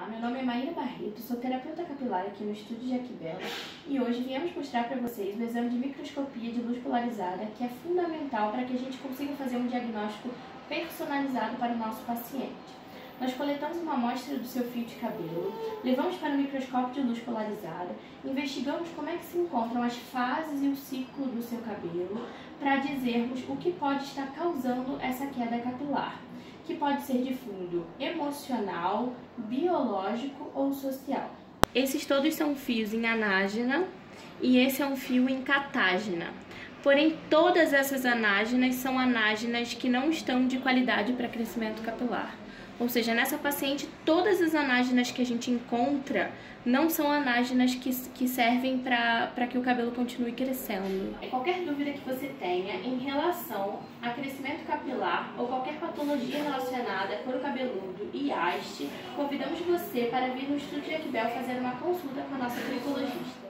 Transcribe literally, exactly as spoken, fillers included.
Olá, meu nome é Maíra Barreto, sou terapeuta capilar aqui no estúdio de Aquibela e hoje viemos mostrar para vocês o exame de microscopia de luz polarizada, que é fundamental para que a gente consiga fazer um diagnóstico personalizado para o nosso paciente. Nós coletamos uma amostra do seu fio de cabelo, levamos para o microscópio de luz polarizada, investigamos como é que se encontram as fases e o ciclo do seu cabelo para dizermos o que pode estar causando essa queda capilar, que pode ser de fundo emocional, biológico ou social. Esses todos são fios em anágena e esse é um fio em catágena. Porém, todas essas anágenas são anágenas que não estão de qualidade para crescimento capilar. Ou seja, nessa paciente, todas as anágenas que a gente encontra não são anágenas que, que servem para que o cabelo continue crescendo. Qualquer dúvida que você tenha em relação a crescimento capilar ou qualquer patologia relacionada a couro cabeludo e haste, convidamos você para vir no estúdio de Aquibel fazer uma consulta com a nossa tricologista.